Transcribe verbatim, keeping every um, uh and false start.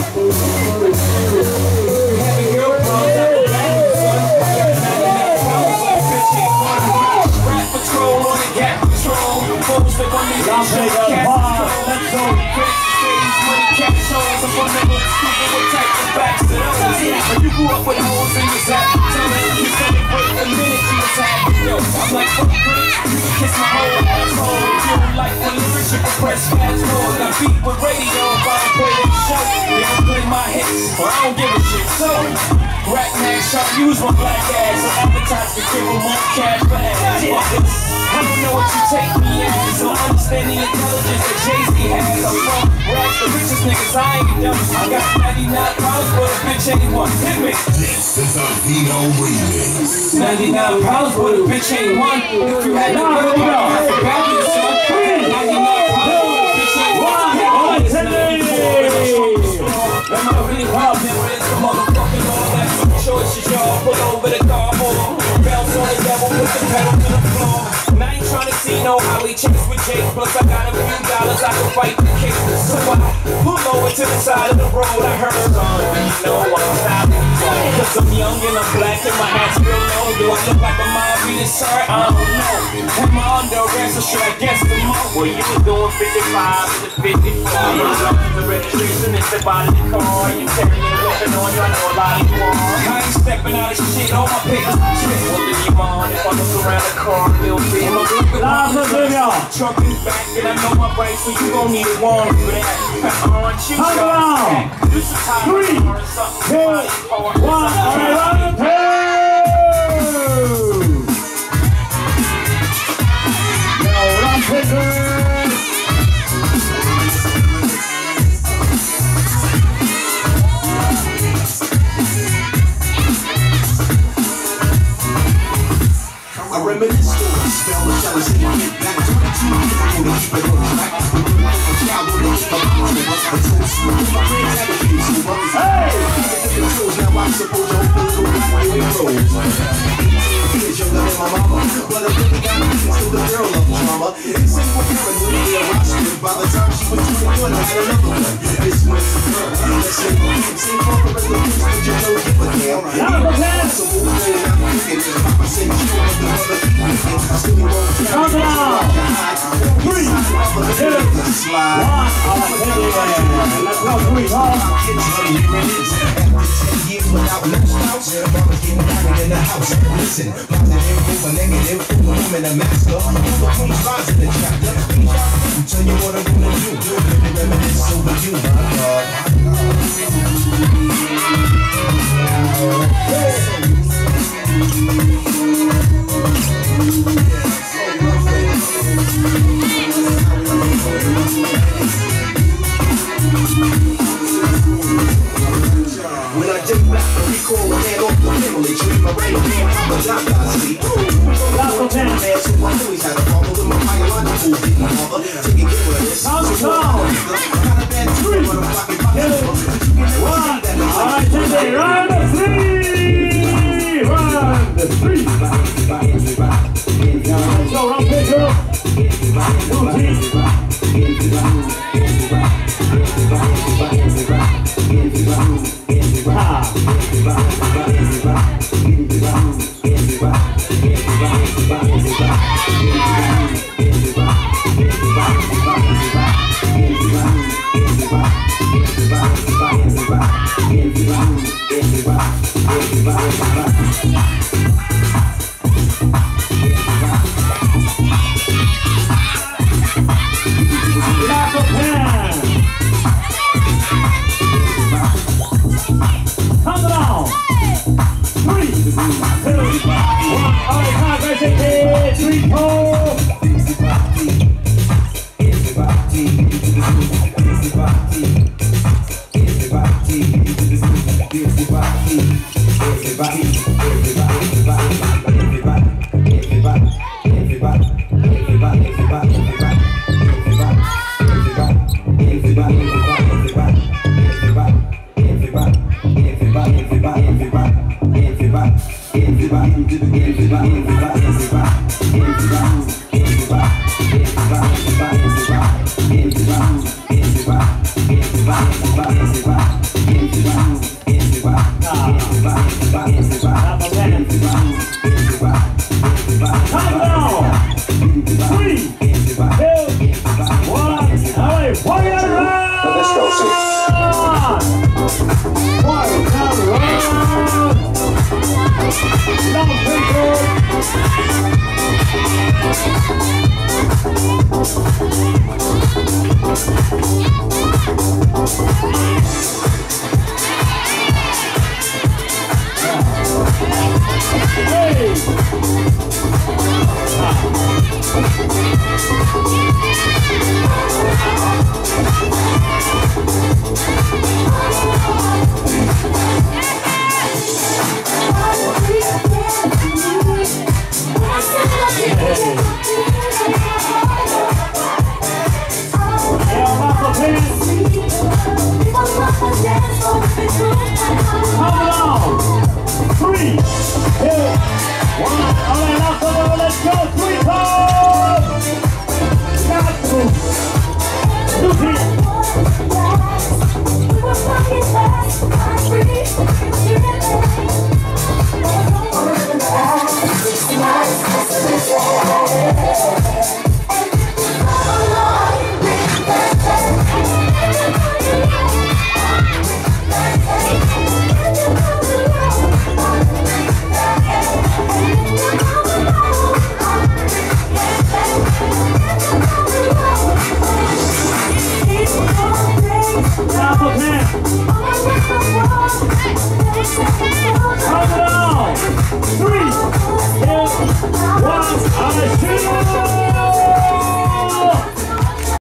You grew up with holes in your zap. Tell me you celebrate the minute you attack. Yo, I'm like, fuck it, you can kiss my whole asshole. You don't like when lyrics you can press fast forward. Got beat with radio, if I don't play that show. They don't play my hits, or I don't give a shit. So, rap man, sharp, use my black ass. So advertise to give them more cash for ass. Fuck it. I don't know what you take me as. So understand the intelligence that Jay-Z has. I'm from raps, the richest niggas, I ain't dumb. I got ninety-nine pounds for the bitch ain't one. Hit me. This is a V O remix. ninety-nine pounds for the bitch ain't one. If you had to go, I forgot you, son. ninety-nine pounds for the bitch ain't one. Am I really wild? Never is the motherfucking all that. Choices, y'all. Pull over the car, hold on. Bounce on the devil, put the pedal to the floor. And I ain't tryna see no Holly chase with Jake. Plus I got a few dollars, I can fight the case. So I pull over to the side of the road. I heard on, you know I'm stopping. Cause I'm young and I'm black and my hat's real low. Do I look like a mob beating, sir? I don't know. Am I under arrest or should I guess the more? Well, you was doing fifty-five to fifty-four. You was up to the registration and step out of the car. You carrying a weapon on you, I know a lot of you are. I ain't stepping out of shit, all my papers shit. Well, then you mind if I look around the car a little bit? I'm a little bit more trunk in the back and I know my brakes, so you gon' need a warrant for that. Aren't you sure? This is how you learn something. One, two, two. Yo, Rampagers. I reminisce stories, spell the shells in my head back twenty-two years ago to keep it on track. We were like a child with a keep up on it. I told you, my friends had a kid, so what is it? Now I suppose I hope those go back where we rose. eighteen years younger than my mama, but I really got me to the girl of drama. And single parent would be a roster. By the time she was twenty-one, I had another one. This one's the girl. Let's say, same father as the priest, but you know give a damn. So we'll go and I'm thinking, Papa said you want the mother. I still won't tell you. Three, two, one. Let's go, three, huh? Without no spouse, mama's getting married in the house. Listen, positive over negative, the woman a master. All the queens rise in the chapter. Tell you what I'm gonna do. Let me reminisce over you, my God. When I take back the recall and hand off the privilege, leave my right hand, I'm a doctor, I see. Last ten man, so I always had a problem with my biological being mother. Taking care of this. How's it going? Got a bad three, but I'm fucking fucking one. Alright, today, round of three! Round of three! Let's go, Rampagers! Everybody, everybody, everybody, everybody, everybody, everybody, everybody, Three, two, one,